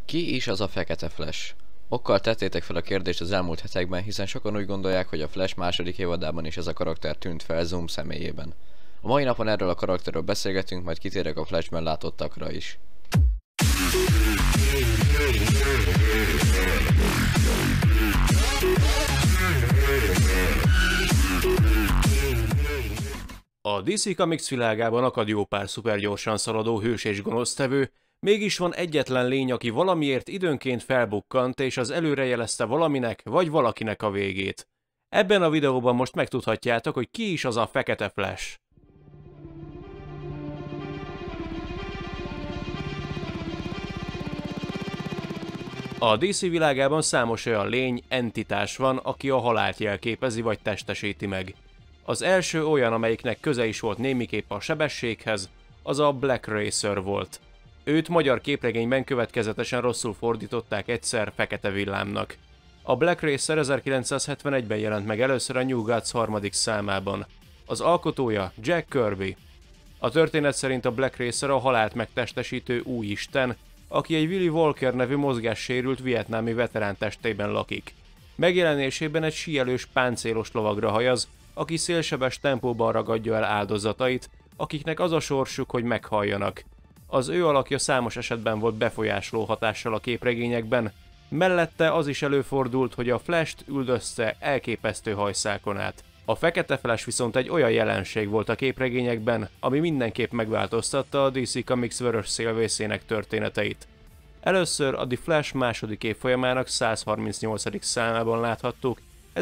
Ki is az a Fekete Flash? Okkal tettétek fel a kérdést az elmúlt hetekben, hiszen sokan úgy gondolják, hogy a Flash második évadában is ez a karakter tűnt fel Zoom személyében. A mai napon erről a karakterről beszélgetünk, majd kitérek a Flashben látottakra is. A DC Comics világában akad jó pár szupergyorsan szaladó hős és gonosztevő, mégis van egyetlen lény, aki valamiért időnként felbukkant és az előrejelezte valaminek vagy valakinek a végét. Ebben a videóban most megtudhatjátok, hogy ki is az a Fekete Flash. A DC világában számos olyan lény, entitás van, aki a halált jelképezi vagy testesíti meg. Az első olyan, amelyiknek köze is volt némiképp a sebességhez, az a Black Racer volt. Őt magyar képregényben következetesen rosszul fordították egyszer Fekete Villámnak. A Black Racer 1971-ben jelent meg először a New Gods harmadik számában. Az alkotója Jack Kirby. A történet szerint a Black Racer a halált megtestesítő új isten, aki egy Willie Walker nevű mozgássérült vietnámi veterán testében lakik. Megjelenésében egy síelős páncélos lovagra hajaz, aki szélsebes tempóban ragadja el áldozatait, akiknek az a sorsuk, hogy meghalljanak. Az ő alakja számos esetben volt befolyásoló hatással a képregényekben, mellette az is előfordult, hogy a Flash-t üldözte elképesztő hajszákon át. A Fekete Flash viszont egy olyan jelenség volt a képregényekben, ami mindenképp megváltoztatta a DC Comics vörös szélvészének történeteit. Először a The Flash második évfolyamának 138. számában láthattuk,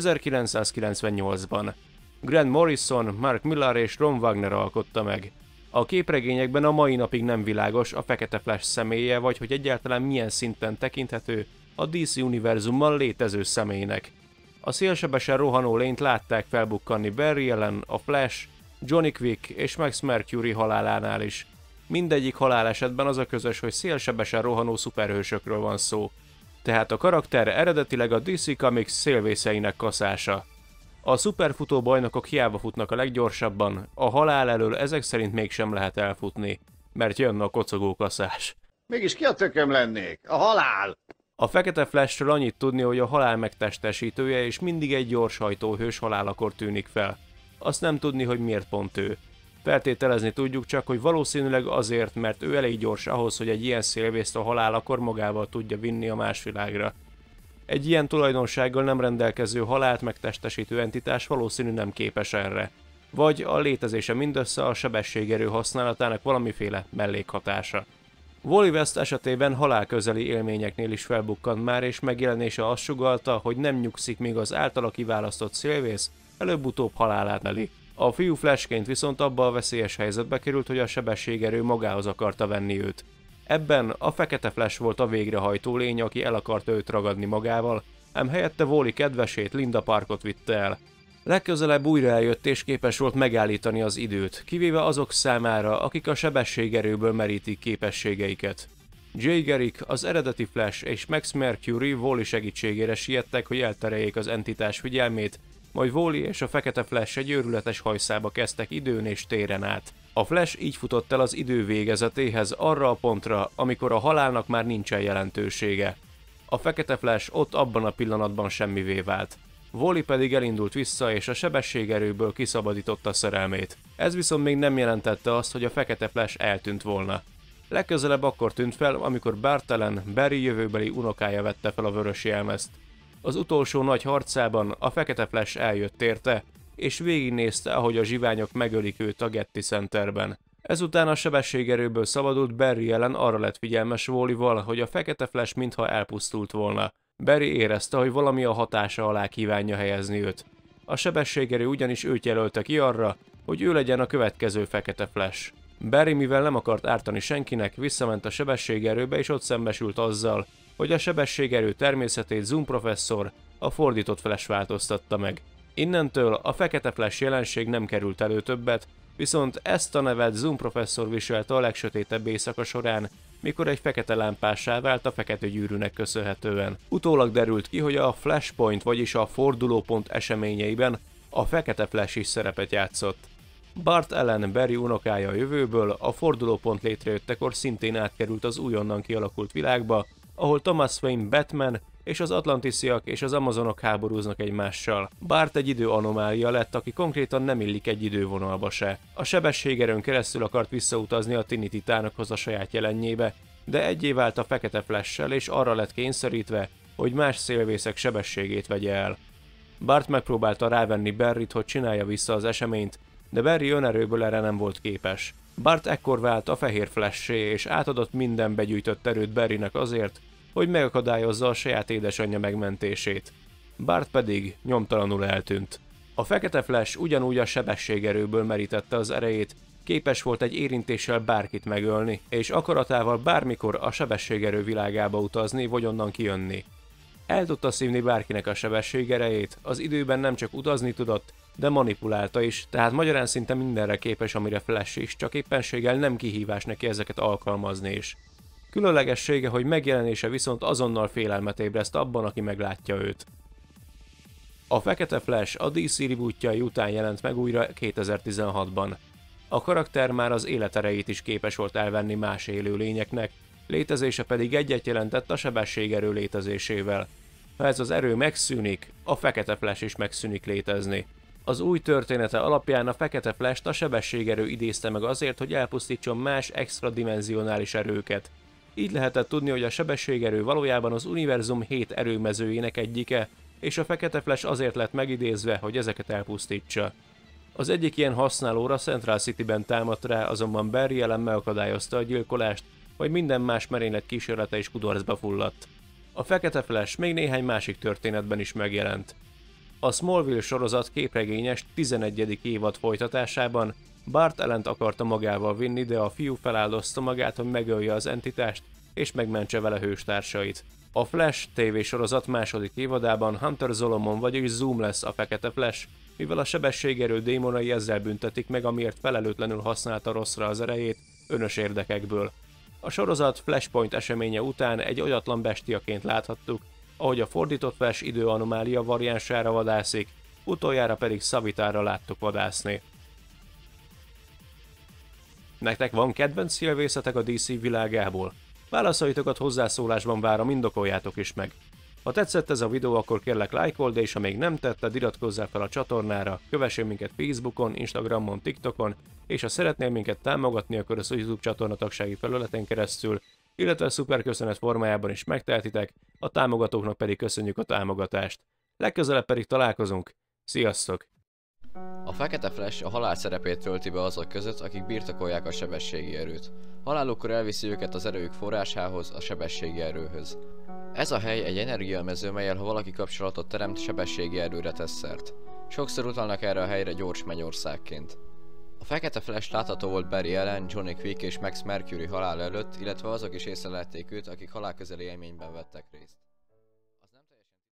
1998-ban. Grant Morrison, Mark Millar és Ron Wagner alkotta meg. A képregényekben a mai napig nem világos a Fekete Flash személye, vagy hogy egyáltalán milyen szinten tekinthető a DC univerzumban létező személynek. A szélsebesen rohanó lényt látták felbukkanni Barry Allen, a Flash, Johnny Quick és Max Mercury halálánál is. Mindegyik halálesetben az a közös, hogy szélsebesen rohanó szuperhősökről van szó. Tehát a karakter eredetileg a DC Comics szélvészeinek kaszása. A szuperfutó bajnokok hiába futnak a leggyorsabban, a halál elől ezek szerint mégsem lehet elfutni, mert jön a kocogó kaszás. Mégis ki a tököm lennék? A halál! A Fekete Flashről annyit tudni, hogy a halál megtestesítője és mindig egy gyorshajtó hős halálakor tűnik fel. Azt nem tudni, hogy miért pont ő. Feltételezni tudjuk csak, hogy valószínűleg azért, mert ő elég gyors ahhoz, hogy egy ilyen szélvészt a halálakor magával tudja vinni a más világra. Egy ilyen tulajdonsággal nem rendelkező halált megtestesítő entitás valószínű nem képes erre. Vagy a létezése mindössze a sebességerő használatának valamiféle mellékhatása. Wally West esetében halálközeli élményeknél is felbukkant már, és megjelenése azt sugallta, hogy nem nyugszik, míg az általa kiválasztott szélvész előbb-utóbb halálát neli. A fiú Flashként viszont abba a veszélyes helyzetbe került, hogy a sebességerő magához akarta venni őt. Ebben a Fekete Flash volt a végrehajtó lény, aki el akarta őt ragadni magával, ám helyette Wally kedvesét, Linda Parkot vitte el. Legközelebb újra eljött és képes volt megállítani az időt, kivéve azok számára, akik a sebességerőből merítik képességeiket. Jay Garrick, az eredeti Flash és Max Mercury Wally segítségére siettek, hogy eltereljék az entitás figyelmét, majd Wally és a Fekete Flash egy őrületes hajszába kezdtek időn és téren át. A Flash így futott el az idő végezetéhez arra a pontra, amikor a halálnak már nincsen jelentősége. A Fekete Flash ott abban a pillanatban semmivé vált. Wally pedig elindult vissza és a sebességerőből kiszabadította szerelmét. Ez viszont még nem jelentette azt, hogy a Fekete Flash eltűnt volna. Legközelebb akkor tűnt fel, amikor Bart Allen, Barry jövőbeli unokája vette fel a vörös jelmezt. Az utolsó nagy harcában a Fekete Flash eljött érte, és végignézte, ahogy a zsiványok megölik őt a Getty Centerben. Ezután a sebességerőből szabadult Barry Allen arra lett figyelmes Wallyval, hogy a Fekete Flash mintha elpusztult volna. Barry érezte, hogy valami a hatása alá kívánja helyezni őt. A sebességerő ugyanis őt jelölte ki arra, hogy ő legyen a következő Fekete Flash. Barry, mivel nem akart ártani senkinek, visszament a sebességerőbe és ott szembesült azzal, hogy a sebességerő természetét Zoom professzor, a fordított Flash változtatta meg. Innentől a Fekete Flash jelenség nem került elő többet, viszont ezt a nevet Zoom professzor viselte a legsötétebb éjszaka során, mikor egy fekete lámpássá vált a fekete gyűrűnek köszönhetően. Utólag derült ki, hogy a Flashpoint, vagyis a fordulópont eseményeiben a Fekete Flash is szerepet játszott. Bart Allen, Barry unokája a jövőből a fordulópont létrejöttekor szintén átkerült az újonnan kialakult világba, ahol Thomas Wayne Batman és az Atlantisziak és az Amazonok háborúznak egymással. Bart egy időanomália lett, aki konkrétan nem illik egy idővonalba se. A sebességerőn keresztül akart visszautazni a Tini Titánokhoz a saját jelenjébe, de egyé vált a Fekete Flash-sel és arra lett kényszerítve, hogy más szélvészek sebességét vegye el. Bart megpróbálta rávenni Barryt, hogy csinálja vissza az eseményt, de Barry önerőből erre nem volt képes. Bart ekkor vált a Fehér Flash-é és átadott minden begyűjtött erőt Barrynek azért, hogy megakadályozza a saját édesanyja megmentését. Bart pedig nyomtalanul eltűnt. A Fekete Flash ugyanúgy a sebességerőből merítette az erejét, képes volt egy érintéssel bárkit megölni, és akaratával bármikor a sebességerő világába utazni, vagy onnan kijönni. El tudta szívni bárkinek a sebességerejét, az időben nem csak utazni tudott, de manipulálta is, tehát magyarán szinte mindenre képes, amire Flash is, csak éppenséggel nem kihívás neki ezeket alkalmazni is. Különlegessége, hogy megjelenése viszont azonnal félelmet ébreszt abban, aki meglátja őt. A Fekete Flash a DC rebootjai után jelent meg újra 2016-ban. A karakter már az életerejét is képes volt elvenni más élőlényeknek, létezése pedig egyet jelentett a sebességerő létezésével. Ha ez az erő megszűnik, a Fekete Flash is megszűnik létezni. Az új története alapján a Fekete Flash-t a sebességerő idézte meg azért, hogy elpusztítson más extradimenzionális erőket. Így lehetett tudni, hogy a sebességerő valójában az univerzum 7 erőmezőjének egyike, és a Fekete Flash azért lett megidézve, hogy ezeket elpusztítsa. Az egyik ilyen használóra Central City-ben támadt rá, azonban Barry ellen megakadályozta a gyilkolást, vagy minden más merénylet kísérlete is kudarcba fulladt. A Fekete Flash még néhány másik történetben is megjelent. A Smallville sorozat képregényes 11. évad folytatásában Bart Allent akarta magával vinni, de a fiú feláldozta magát, hogy megölje az entitást és megmentse vele hőstársait. A Flash tévésorozat második évadában Hunter Zolomon, vagyis Zoom lesz a Fekete Flash, mivel a sebességerő démonai ezzel büntetik meg, amiért felelőtlenül használta rosszra az erejét, önös érdekekből. A sorozat Flashpoint eseménye után egy olyatlan bestiaként láthattuk, ahogy a fordított Flash időanomália variánsára vadászik, utoljára pedig Savitarra láttuk vadászni. Nektek van kedvenc szélvészetek a DC világából? Válaszaitokat hozzászólásban várom, indokoljátok is meg. Ha tetszett ez a videó, akkor kérlek lájkold, és ha még nem tetted, iratkozzál fel a csatornára, kövessél minket Facebookon, Instagramon, TikTokon, és ha szeretnél minket támogatni, akkor az YouTube csatorna tagsági felületen keresztül, illetve szuperköszönet formájában is megtehetitek, a támogatóknak pedig köszönjük a támogatást. Legközelebb pedig találkozunk. Sziasztok! A Fekete Flash a halál szerepét tölti be azok között, akik birtokolják a sebességi erőt. Halálukkor elviszi őket az erőjük forrásához, a sebességi erőhöz. Ez a hely egy energiamező, mellyel ha valaki kapcsolatot teremt, sebességi erőre tesz szert. Sokszor utalnak erre a helyre gyors mennyországként. A Fekete Flash látható volt Barry Allen, Johnny Quick és Max Mercury halál előtt, illetve azok is észrelették őt, akik halálközeli élményben vettek részt.